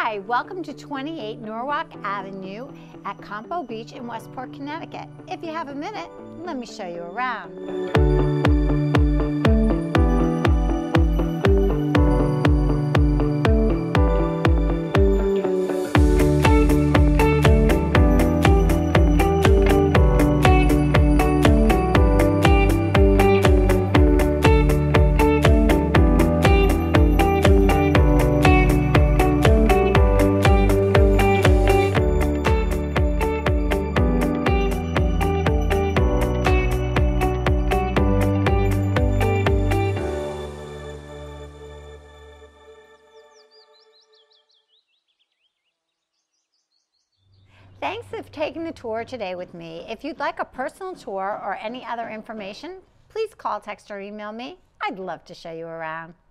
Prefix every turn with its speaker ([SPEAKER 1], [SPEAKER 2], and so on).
[SPEAKER 1] Hi, welcome to 28 Norwalk Avenue at Campo Beach in Westport, Connecticut. If you have a minute, let me show you around. Thanks for taking the tour today with me. If you'd like a personal tour or any other information, please call, text, or email me. I'd love to show you around.